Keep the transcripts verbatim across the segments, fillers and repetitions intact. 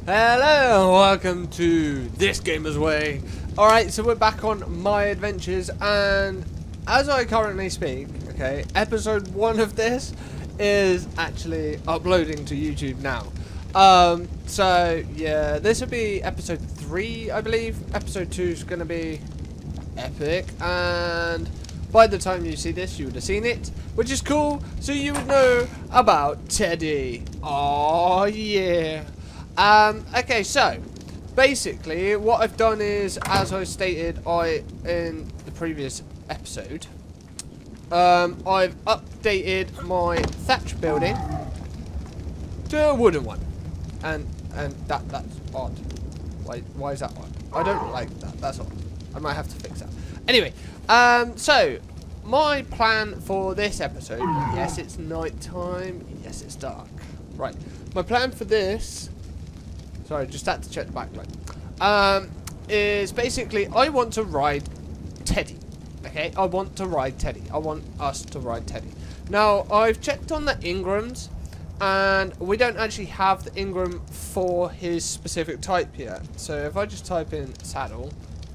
Hello and welcome to This Gamer's Way. Alright, so we're back on my adventures, and as I currently speak, okay, episode one of this is actually uploading to YouTube now. Um, so yeah, this will be episode three, I believe. Episode two is going to be epic, and by the time you see this, you would have seen it, which is cool, so you would know about Teddy. Oh yeah. Um, okay, so basically what I've done is, as I stated I in the previous episode, um, I've updated my thatch building to a wooden one, and and that that's odd. Why why is that odd? I don't like that. That's odd. I might have to fix that. Anyway, um, so my plan for this episode, yes, it's night time, yes, it's dark. Right, my plan for this. Sorry, just had to check the backlight. Um, is basically I want to ride Teddy. Okay, I want to ride Teddy. I want us to ride Teddy. Now, I've checked on the Ingrams, and we don't actually have the Ingram for his specific type yet. So if I just type in saddle.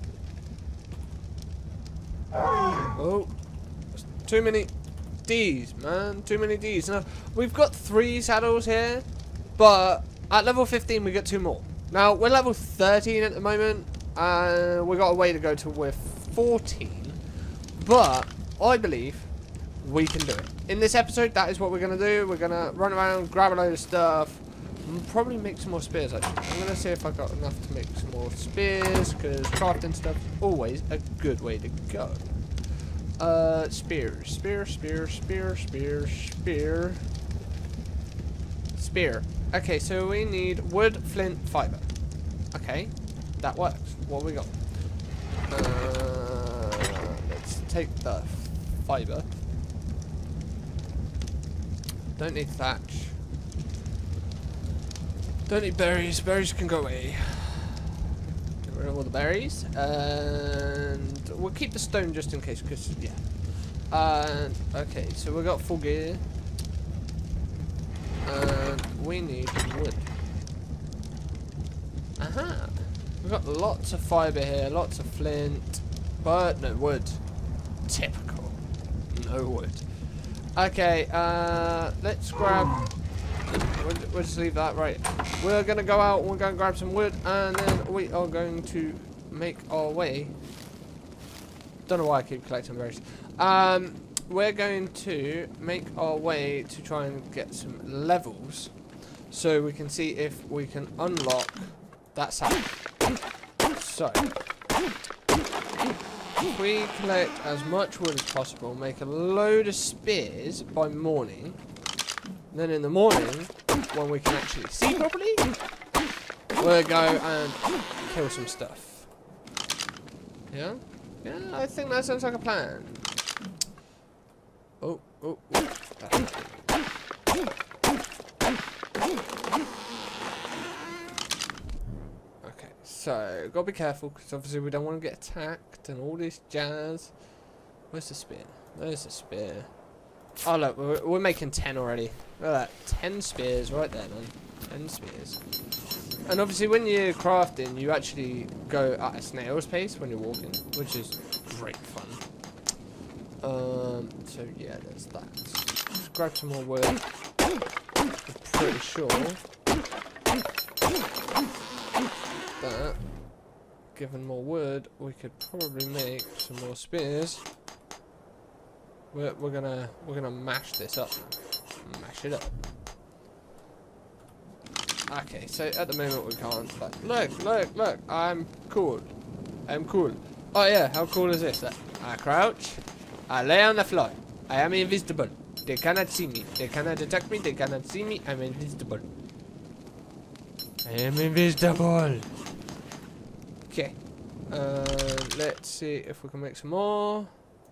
Oh, too many D's, man. Too many D's. Now, we've got three saddles here, but at level fifteen, we get two more. Now, we're level thirteen at the moment, and we've got a way to go till we're fourteen. But I believe we can do it. In this episode, that is what we're going to do. We're going to run around, grab a load of stuff, and probably make some more spears, actually. I'm going to see if I've got enough to make some more spears, because crafting stuff is always a good way to go. Uh, spear, spear, spear, spear, spear, spear. Spear. Okay, so we need wood, flint, fiber. Okay, that works. What have we got? Uh, let's take the fiber. Don't need thatch. Don't need berries. Berries can go away. Get rid of all the berries. And we'll keep the stone just in case, because, yeah. And, okay, so we've got full gear. And we need wood. Aha! We've got lots of fiber here, lots of flint, but no wood. Typical. No wood. Okay, uh, let's grab. We'll, we'll just leave that right. We're gonna go out. We're gonna grab some wood, and then we are going to make our way. Don't know why I keep collecting berries. Um. We're going to make our way to try and get some levels, so we can see if we can unlock that saddle. So, if we collect as much wood as possible, make a load of spears by morning, then in the morning, when we can actually see properly, we'll go and kill some stuff. Yeah? Yeah, I think that sounds like a plan. Oh, oh, oh. Okay, so, gotta be careful, because obviously we don't want to get attacked and all this jazz. Where's the spear? There's the spear. Oh, look, we're, we're making ten already. Look at that, ten spears right there, man. ten spears. And obviously when you're crafting, you actually go at a snail's pace when you're walking, which is great fun. Um, so yeah, there's that. Just grab some more wood. I'm pretty sure that, given more wood, we could probably make some more spears. We're, we're gonna we're gonna mash this up. Mash it up. Okay, so at the moment we can't. But look, look, look! I'm cool. I'm cool. Oh yeah, how cool is this? I crouch. I lay on the floor. I am invisible. They cannot see me. They cannot detect me. They cannot see me. I'm invisible. I am invisible. Okay. Uh, let's see if we can make some more.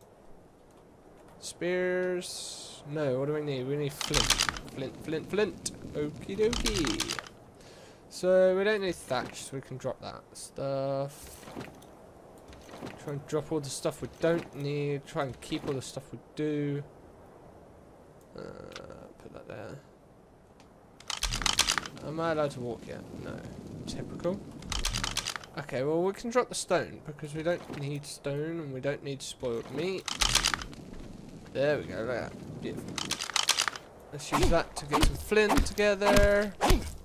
Spears. No, what do we need? We need flint. Flint, flint, flint. Okie dokie. So we don't need thatch, so we can drop that stuff. Try and drop all the stuff we don't need. Try and keep all the stuff we do. Uh, put that there. Am I allowed to walk yet? No. Typical. Okay, well, we can drop the stone because we don't need stone and we don't need spoiled meat. There we go, look at that. Beautiful. Let's use that to get some flint together.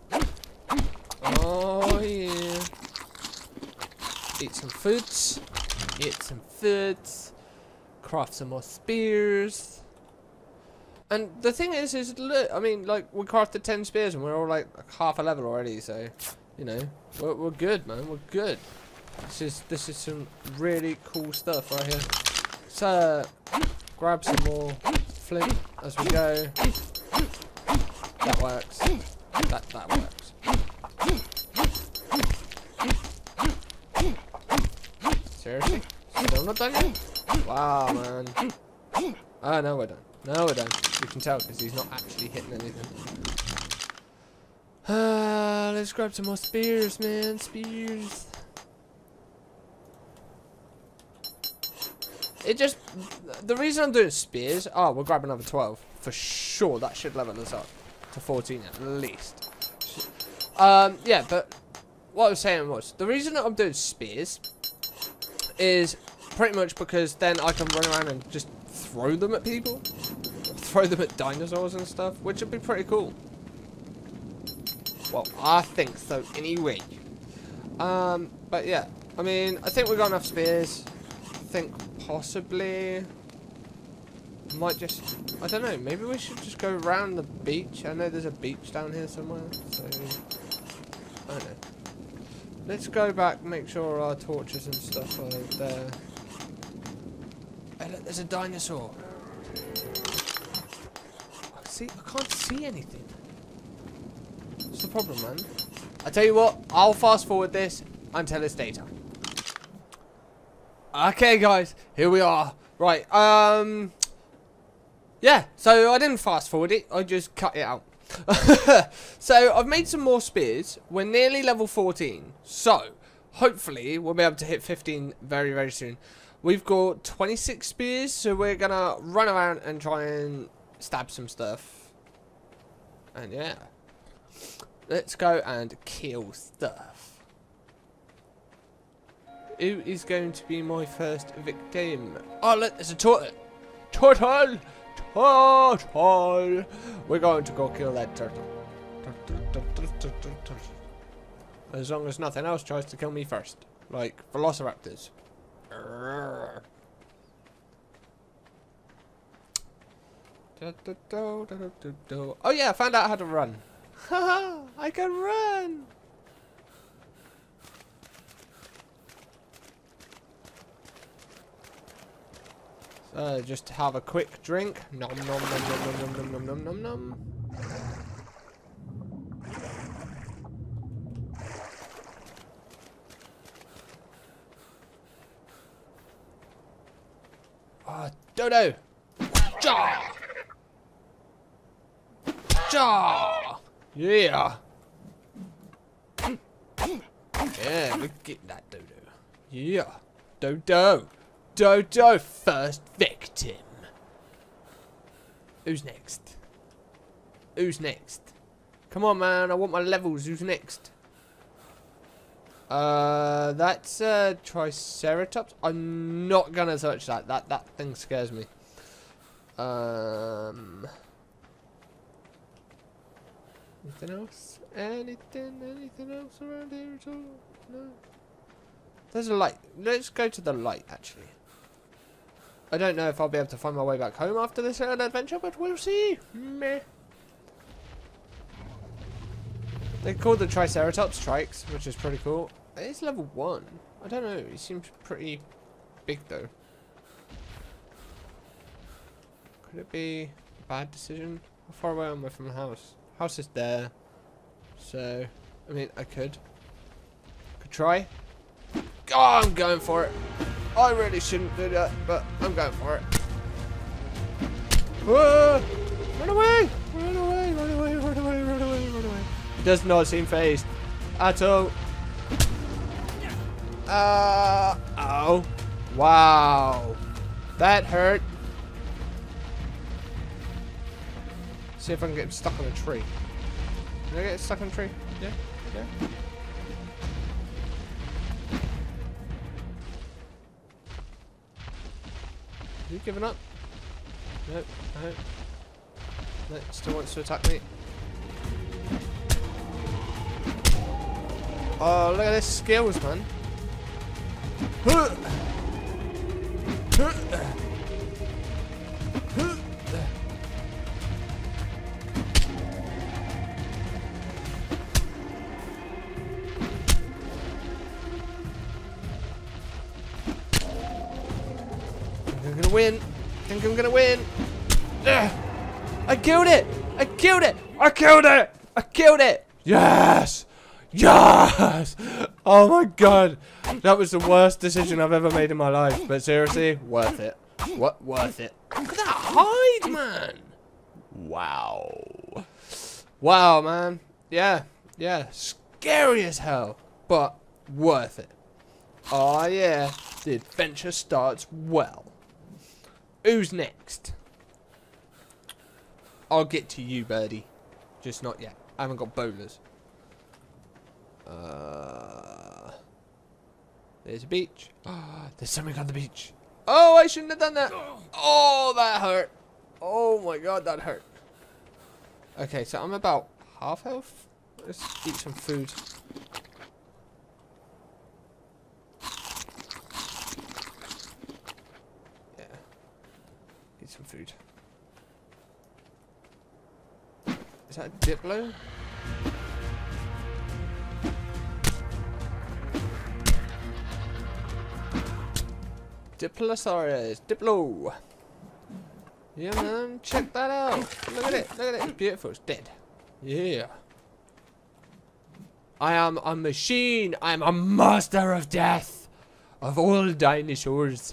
Oh, yeah. Eat some foods. Eat some foods. Craft some more spears. And the thing is, is look, I mean, like, we crafted ten spears and we're all like half a level already, so, you know, we're, we're good, man, we're good. This is, this is some really cool stuff right here. So, grab some more flint as we go. That works. That, that works. Seriously? Still not done yet? Wow, man. Ah, no, we're done. No, we're done. You can tell because he's not actually hitting anything. Uh, let's grab some more spears, man. Spears. It just... The reason I'm doing spears... Oh, we'll grab another twelve. For sure, that should level us up to fourteen at least. Um, yeah, but... What I was saying was... The reason that I'm doing spears... is pretty much because then I can run around and just throw them at people. Throw them at dinosaurs and stuff, which would be pretty cool. Well, I think so anyway. Um, but yeah, I mean, I think we've got enough spears. I think possibly might just, I don't know, maybe we should just go around the beach. I know there's a beach down here somewhere, so I don't know. Let's go back, make sure our torches and stuff are there. Hey, look, there's a dinosaur. See, I can't see anything. What's the problem, man? I tell you what, I'll fast forward this until it's daytime. Okay, guys, here we are. Right, um, yeah. So I didn't fast forward it. I just cut it out. So I've made some more spears. We're nearly level fourteen. So hopefully we'll be able to hit fifteen very, very soon. We've got twenty-six spears, so we're gonna run around and try and stab some stuff. And yeah, let's go and kill stuff. Who is going to be my first victim? Oh, look, there's a turtle. Turtle! Turtle! We're going to go kill that turtle. As long as nothing else tries to kill me first. Like velociraptors. Oh yeah, I found out how to run. Haha, I can run! So just have a quick drink. Nom nom nom nom nom nom nom nom nom nom. Oh, Dodo! Jaw! Jaw! Yeah! Yeah, look at that Dodo. Yeah! Dodo! Dodo, first victim. Who's next? Who's next? Come on, man, I want my levels. Who's next? Uh, that's uh, Triceratops. I'm not gonna touch that. That that thing scares me. Um, anything else? Anything? Anything else around here at all? No. There's a light. Let's go to the light. Actually, I don't know if I'll be able to find my way back home after this little adventure, but we'll see. Meh. They're called the Triceratops Trikes, which is pretty cool. It's level one. I don't know. He seems pretty big, though. Could it be a bad decision? How far away am I from the house? House is there. So, I mean, I could. Could try. Oh, I'm going for it. I really shouldn't do that, but I'm going for it. Whoa! Run away! Run away! Run away! Run away! Run away! Run away! He does not seem phased at all. Uh, oh. Wow. That hurt. See if I can get him stuck on a tree. Can I get stuck on a tree? Yeah? Yeah? Is he giving up? Nope. No. No, still wants to attack me. Oh, look at this skills, man. Huh. Huh. Huh. I'm gonna win. I think I'm gonna win. Ugh. I killed it! I killed it! I killed it! I killed it! Yes! Yes! Oh my god. That was the worst decision I've ever made in my life. But seriously, worth it. What? Worth it. Look at that hide, man! Wow. Wow, man. Yeah. Yeah. Scary as hell. But worth it. Oh yeah. The adventure starts well. Who's next? I'll get to you, birdie. Just not yet. I haven't got bowlers. Uh, there's a beach. Oh, there's something on the beach. Oh, I shouldn't have done that. Oh, that hurt. Oh my god, that hurt. Okay, so I'm about half health. Let's eat some food. Yeah. Eat some food. Is that a Diplo? Diplosaurus, Diplo. Yeah, man, check that out. Look at it, look at it. It's beautiful. It's dead. Yeah. I am a machine. I am a master of death. Of all dinosaurs.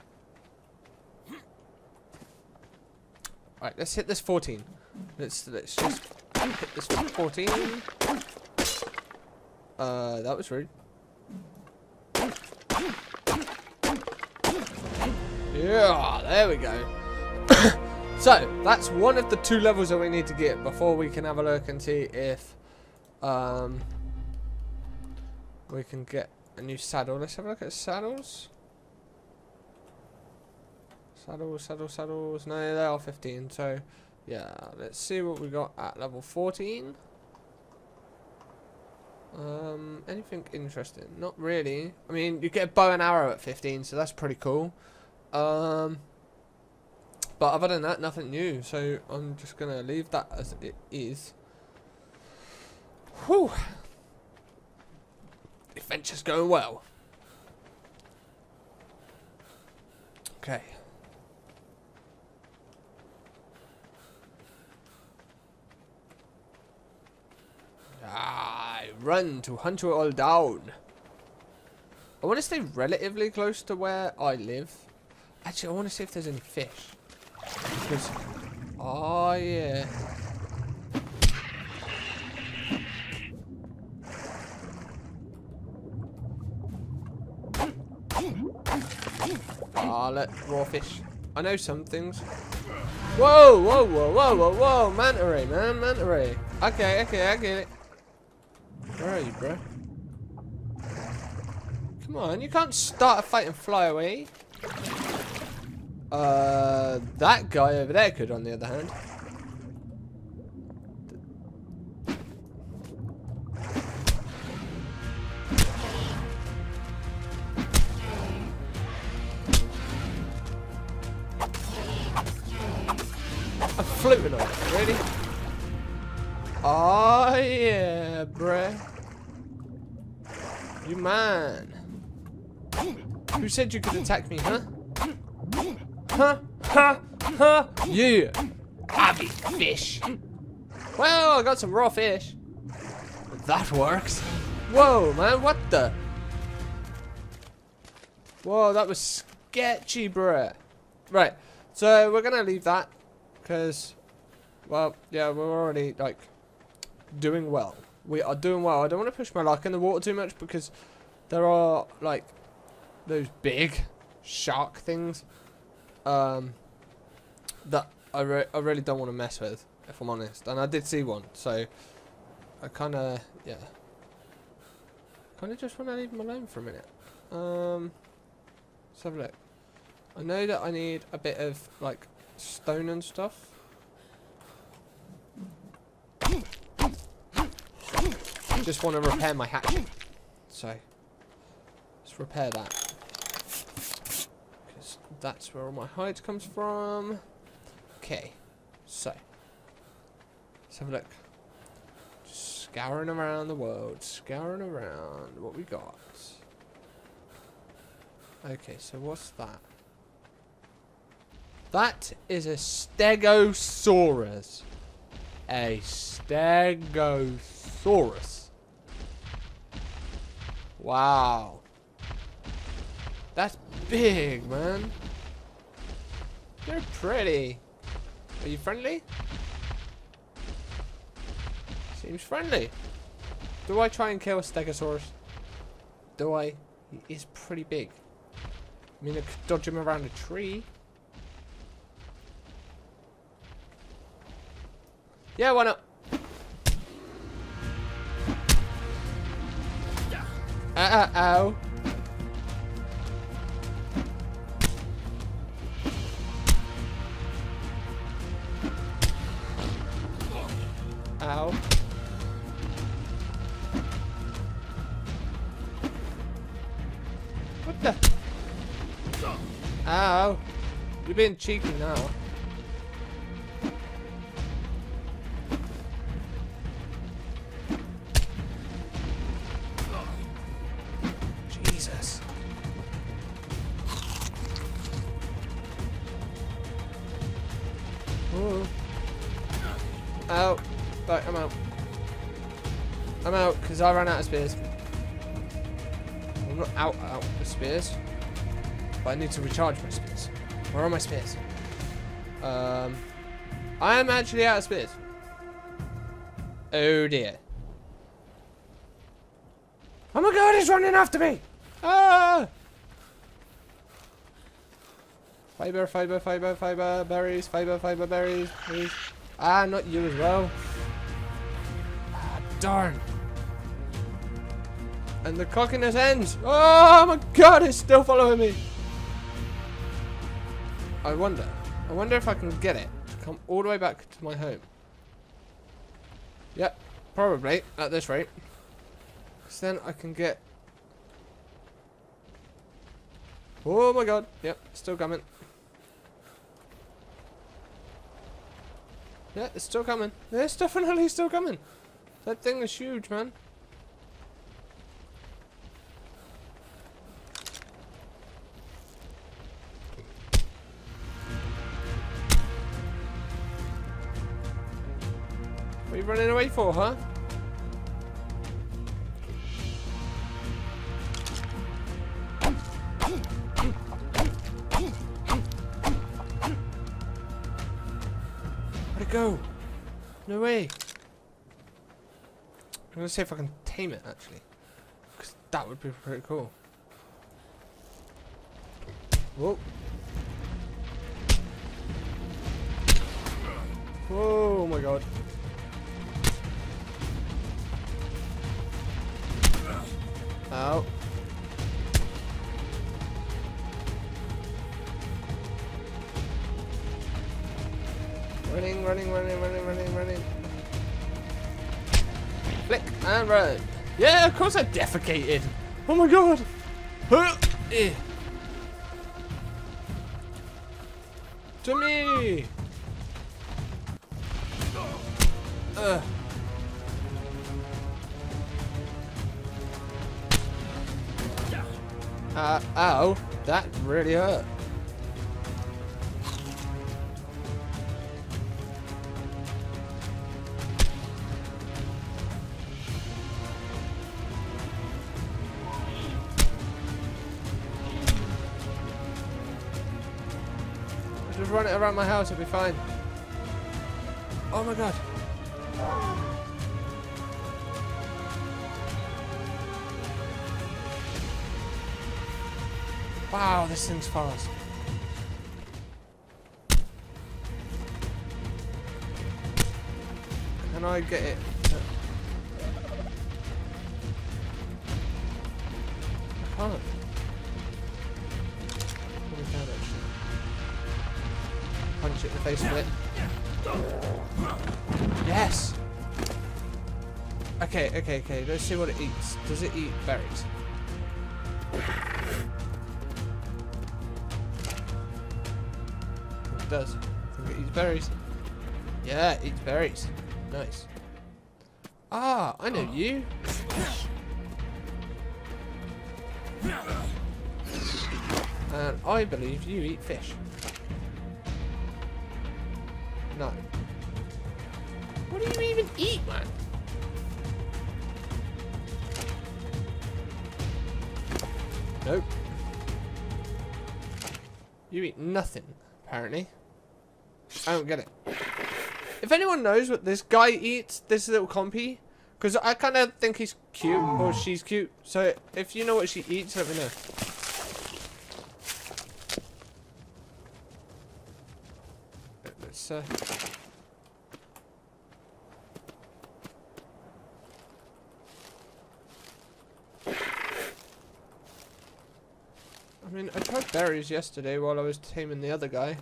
Alright, let's hit this fourteen. Let's let's just hit this fourteen. Uh, that was rude. Yeah, there we go. So that's one of the two levels that we need to get before we can have a look and see if um we can get a new saddle. Let's have a look at saddles. Saddles, saddles, saddles. No, they are fifteen. So yeah, let's see what we got at level fourteen. Um, anything interesting? Not really. I mean, you get a bow and arrow at fifteen, so that's pretty cool. Um, but other than that, nothing new. So I'm just gonna leave that as it is. Whew. Adventure's going well. Okay. I run to hunt you all down. I want to stay relatively close to where I live. Actually, I want to see if there's any fish. Because, oh yeah. Ah, let raw fish. I know some things. Whoa, whoa, whoa, whoa, whoa, whoa, manta ray, man, manta ray. Okay, okay, I get it. Where are you, bro? Come on, you can't start a fight and fly away. Uh, that guy over there could, on the other hand. I'm floating on it, really? Oh yeah, bruh. You man. Who said you could attack me, huh? Huh? Huh? Huh? Yeah. Abby fish. Well, I got some raw fish. That works. Whoa, man, what the? Whoa, that was sketchy, bruh. Right, so we're gonna leave that. Because, well, yeah, we're already, like, doing well. We are doing well. I don't want to push my luck in the water too much because there are, like, those big shark things um, that I, re I really don't want to mess with, if I'm honest. And I did see one, so I kind of, yeah, kind of just want to leave them alone for a minute. Um, let's have a look. I know that I need a bit of, like, stone and stuff. I just want to repair my hatchet. So, let's repair that. Because that's where all my hide comes from. Okay, so, let's have a look. Just scouring around the world, scouring around what we got. Okay, so what's that? That is a Stegosaurus. A Stegosaurus. Wow. That's big, man. They're pretty. Are you friendly? Seems friendly. Do I try and kill a Stegosaurus? Do I? He is pretty big. I mean, I could dodge him around a tree. Yeah, why not? Uh, uh, ow. Ow. What the? Ow. You're being cheeky now. Jesus. Ooh. Ow. Right, I'm out. I'm out because I ran out of spears. I'm not out out of spears, but I need to recharge my spears. Where are my spears? Um, I am actually out of spears. Oh dear. Oh my god, he's running after me! Ah! Fiber, fiber, fiber, fiber, berries, fiber, fiber, berries, please. Ah, not you as well. Ah, darn. And the cockiness ends. Oh my god, it's still following me. I wonder. I wonder if I can get it to come all the way back to my home. Yep, probably at this rate. Because then I can get... Oh my god. Yep, still coming. Yeah, it's still coming. It's definitely still coming. That thing is huge, man. What are you running away for, huh? Where'd it go? No way. I'm gonna see if I can tame it, actually. Because that would be pretty cool. Whoa. Whoa, oh my god. Ow. Running, running, running, running, running, running. Flick and run. Yeah, of course I defecated. Oh my god. Huh. Eh. To me. Ugh. Uh, ow, that really hurt. I'll just run it around my house, it'll be fine. Oh my god. Wow, this thing's fast. Can I get it? To... I can't. What is that actually? punch it in the face with it. Yes! Okay, okay, okay. Let's see what it eats. Does it eat berries? It does. I think it eats berries. Yeah, it eats berries. Nice. Ah, I know you. And I believe you eat fish. No. What do you even eat, man? Nope. You eat nothing, apparently. I don't get it. If anyone knows what this guy eats, this little compy, because I kind of think he's cute, or she's cute, so if you know what she eats, let me know. Let's, uh... I mean, I tried berries yesterday while I was taming the other guy.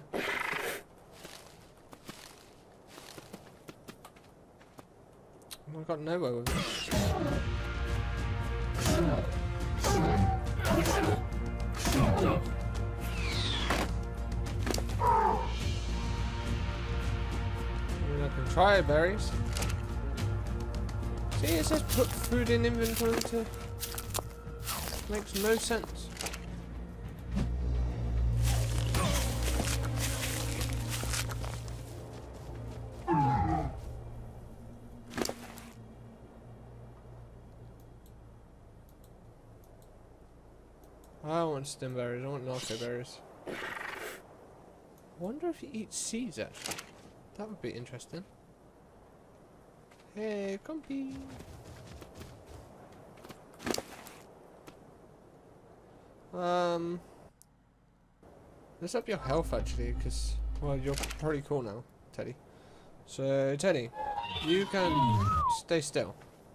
I got nowhere with it. I mean, I can try berries. See, it says put food in inventory to... Makes no sense. I don't want stem berries, I want narco berries. I wonder if he eats seeds actually. That would be interesting. Hey, compy. Um, let's up your health actually, because, well, you're pretty cool now, Teddy. So, Teddy, you can stay still.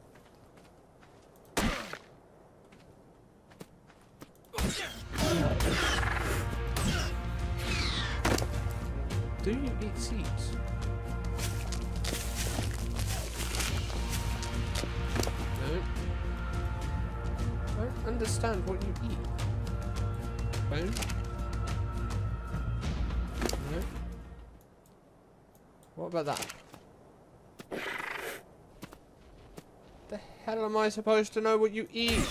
Do you eat seeds? No. I don't understand what you eat. Bone? No. What about that? The hell am I supposed to know what you eat?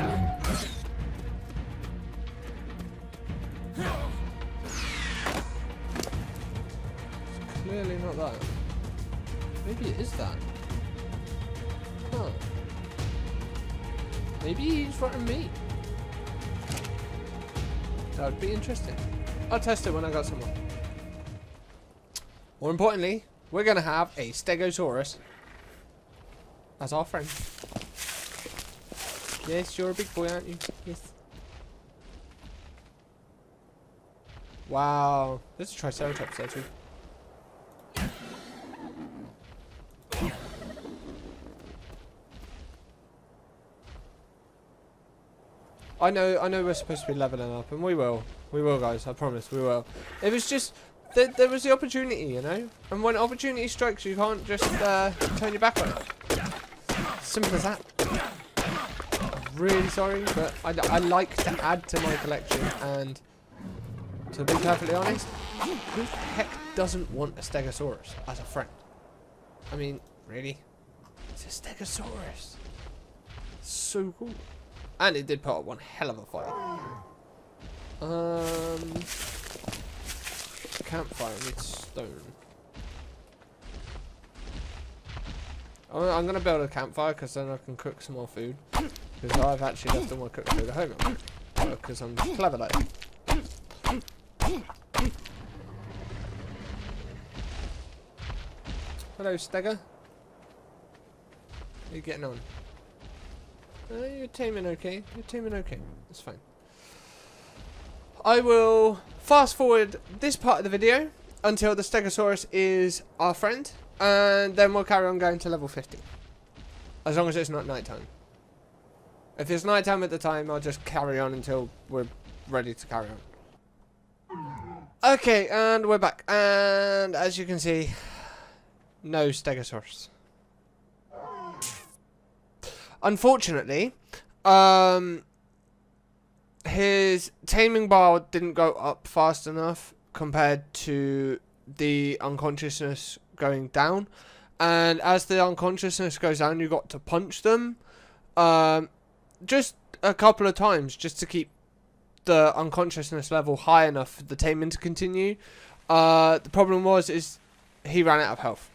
Clearly not that. Maybe it is that. Huh. Maybe he's rotten meat. That would be interesting. I'll test it when I got some more. More importantly, we're going to have a Stegosaurus as our friend. Yes, you're a big boy, aren't you? Yes. Wow. There's a Triceratops there too. I know, I know we're supposed to be leveling up, and we will. We will, guys. I promise, we will. It was just, th there was the opportunity, you know? And when opportunity strikes, you can't just uh, turn your back on it. Simple as that. I'm really sorry, but I, I like to add to my collection, and to be perfectly honest, who the heck doesn't want a Stegosaurus as a friend? I mean, really? It's a Stegosaurus. So cool. And it did put up one hell of a fight. Um, campfire needs stone. I'm, I'm gonna build a campfire because then I can cook some more food. Because I've actually left all my cooked food at home. Because I'm clever like that. Hello, Stega. How are you getting on? Uh, you're taming okay. You're taming okay. That's fine. I will fast forward this part of the video until the Stegosaurus is our friend, and then we'll carry on going to level fifty. As long as it's not nighttime. If it's nighttime at the time, I'll just carry on until we're ready to carry on. Okay, and we're back. And as you can see, no Stegosaurus. Unfortunately, um, his taming bar didn't go up fast enough compared to the unconsciousness going down. And as the unconsciousness goes down, you got to punch them um, just a couple of times just to keep the unconsciousness level high enough for the taming to continue. Uh, the problem was is he ran out of health,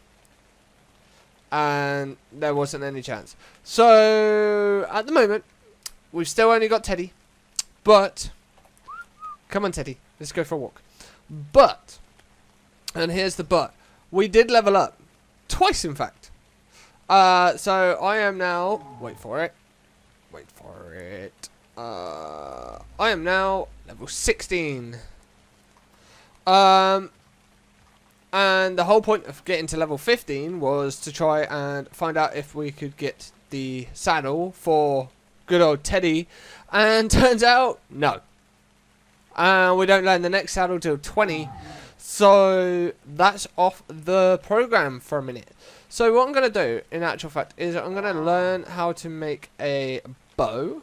and there wasn't any chance. So at the moment, we've still only got Teddy, but come on, Teddy, let's go for a walk. But, and here's the but, we did level up twice, in fact. Uh, so I am now. Wait for it. Wait for it. Uh, I am now level sixteen. Um, and the whole point of getting to level fifteen was to try and find out if we could get the saddle for good old Teddy. And turns out, no. And we don't learn the next saddle till twenty. So that's off the program for a minute. So what I'm going to do, in actual fact, is I'm going to learn how to make a bow.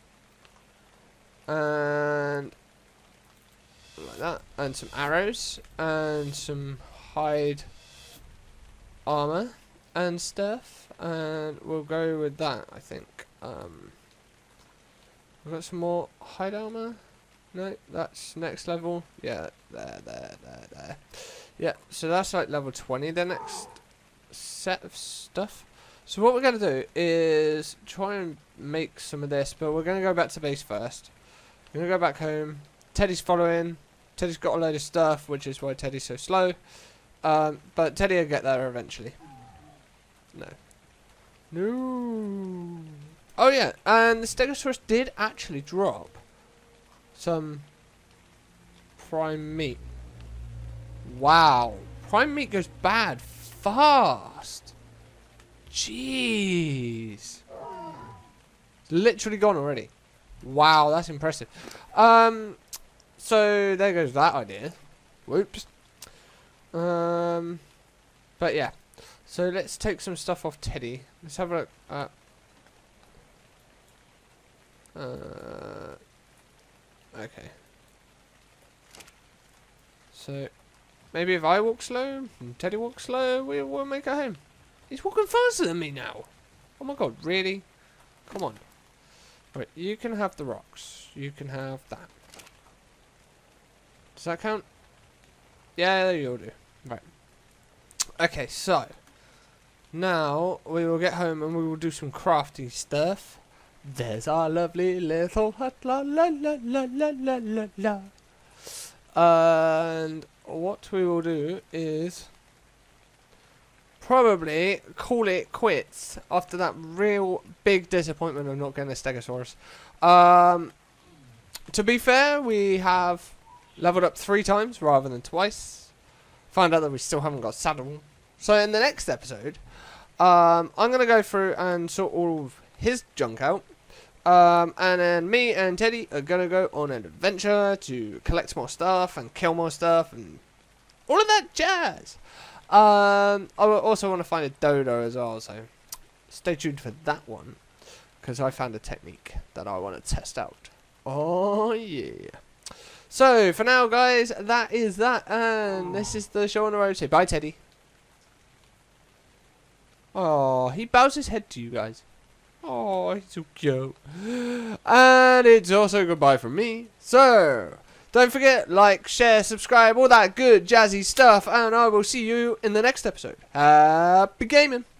And like that, and some arrows, and some hide armor and stuff, and we'll go with that. I think um, we've got some more hide armor. No, that's next level. Yeah, there, there, there, there. Yeah, so that's like level twenty. The next set of stuff. So what we're gonna do is try and make some of this, but we're gonna go back to base first. We're gonna go back home. Teddy's following. Teddy's got a load of stuff, which is why Teddy's so slow. Um, but Teddy will get there eventually. No. No. Oh yeah, and the Stegosaurus did actually drop some prime meat. Wow. Prime meat goes bad fast. Jeez. It's literally gone already. Wow, that's impressive. Um, so there goes that idea. Whoops. Um, but yeah. So let's take some stuff off Teddy. Let's have a look at. Uh, okay. So maybe if I walk slow and Teddy walks slow, we will make it home. He's walking faster than me now. Oh my god, really? Come on. Right, you can have the rocks. You can have that. Does that count? Yeah, you'll do. Right. Okay, so now we will get home and we will do some crafting stuff. There's our lovely little hut, la la la la la la la la. And what we will do is probably call it quits after that real big disappointment of not getting a Stegosaurus. Um, to be fair, we have leveled up three times rather than twice. Found out that we still haven't got saddle. So in the next episode, um, I'm going to go through and sort all of his junk out. Um, and then me and Teddy are going to go on an adventure to collect more stuff and kill more stuff and all of that jazz. Um, I also want to find a dodo as well, so stay tuned for that one, because I found a technique that I want to test out. Oh yeah. So for now, guys, that is that, and this is the show on the road. Say bye, Teddy. Oh, he bows his head to you guys. Oh, he's so cute. And it's also goodbye from me. So don't forget, like, share, subscribe, all that good jazzy stuff, and I will see you in the next episode. Happy gaming!